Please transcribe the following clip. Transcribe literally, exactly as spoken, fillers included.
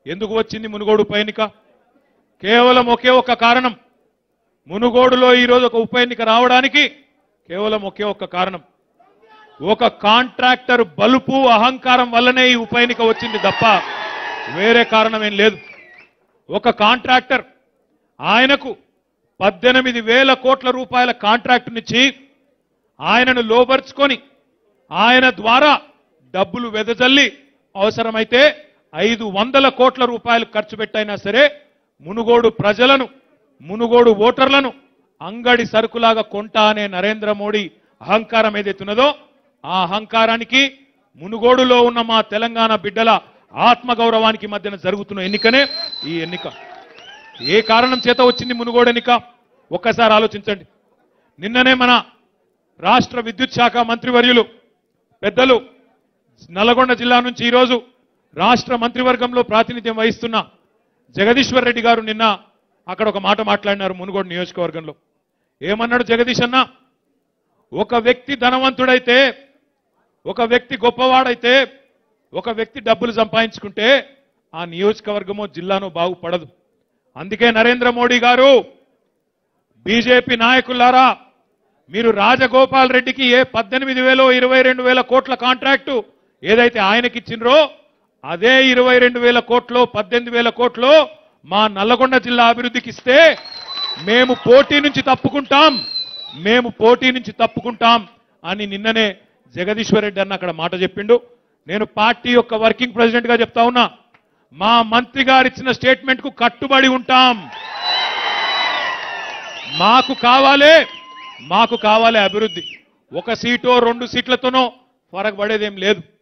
ఎందుకు వచ్చింది మునుగోడు ఉప ఎన్నిక? కేవలం ఒకే ఒక్క కారణం. మునుగోడులో ఈరోజు ఒక ఉప ఎన్నిక రావడానికి కేవలం ఒకే ఒక్క కారణం. ఒక కాంట్రాక్టర్ బలుపు అహంకారం వల్లనే ఈ ఉప ఎన్నిక వచ్చింది తప్ప వేరే కారణం ఏం లేదు. ఒక కాంట్రాక్టర్ ఆయనకు పద్దెనిమిది వేల కోట్ల రూపాయల కాంట్రాక్టునిచ్చి ఆయనను లోబర్చుకొని ఆయన ద్వారా డబ్బులు వెదజల్లి అవసరమైతే ఐదు వందల కోట్ల రూపాయలు ఖర్చు పెట్టైనా సరే మునుగోడు ప్రజలను మునుగోడు ఓటర్లను అంగడి సరుకులాగా కొంటా అనే నరేంద్ర మోడీ అహంకారం ఏదైతున్నదో ఆ అహంకారానికి మునుగోడులో ఉన్న మా తెలంగాణ బిడ్డల ఆత్మగౌరవానికి మధ్యన జరుగుతున్న ఎన్నికనే ఈ ఎన్నిక. ఏ కారణం చేత వచ్చింది మునుగోడు ఎన్నిక ఒక్కసారి ఆలోచించండి. నిన్ననే మన రాష్ట్ర విద్యుత్ శాఖ మంత్రివర్యులు పెద్దలు నల్గొండ జిల్లా నుంచి ఈరోజు రాష్ట్ర మంత్రివర్గంలో ప్రాతినిధ్యం వహిస్తున్న జగదీశ్వర్ రెడ్డి గారు నిన్న అక్కడ ఒక మాట మాట్లాడినారు మునుగోడు నియోజకవర్గంలో. ఏమన్నాడు జగదీష్ అన్న? ఒక వ్యక్తి ధనవంతుడైతే, ఒక వ్యక్తి గొప్పవాడైతే, ఒక వ్యక్తి డబ్బులు సంపాదించుకుంటే ఆ నియోజకవర్గమో జిల్లానో బాగుపడదు. అందుకే నరేంద్ర మోడీ గారు బీజేపీ నాయకులారా మీరు రాజగోపాల్ రెడ్డికి ఏ పద్దెనిమిది వేలో ఇరవై రెండు వేల కోట్ల కాంట్రాక్టు ఏదైతే ఆయనకిచ్చిండ్రో అదే ఇరవై రెండు వేల కోట్లు పద్దెనిమిది వేల కోట్లు మా నల్లగొండ జిల్లా అభివృద్ధికి ఇస్తే మేము పోటీ నుంచి తప్పుకుంటాం మేము పోటీ నుంచి తప్పుకుంటాం అని నిన్ననే జగదీశ్వర్ రెడ్డి అన్న అక్కడ మాట చెప్పిండు. నేను పార్టీ యొక్క వర్కింగ్ ప్రెసిడెంట్ గా చెప్తా ఉన్నా, మా మంత్రి గారు ఇచ్చిన స్టేట్మెంట్ కు కట్టుబడి ఉంటాం. మాకు కావాలే మాకు కావాలే అభివృద్ధి. ఒక సీటో రెండు సీట్లతోనో ఫరక్ పడేదేం లేదు.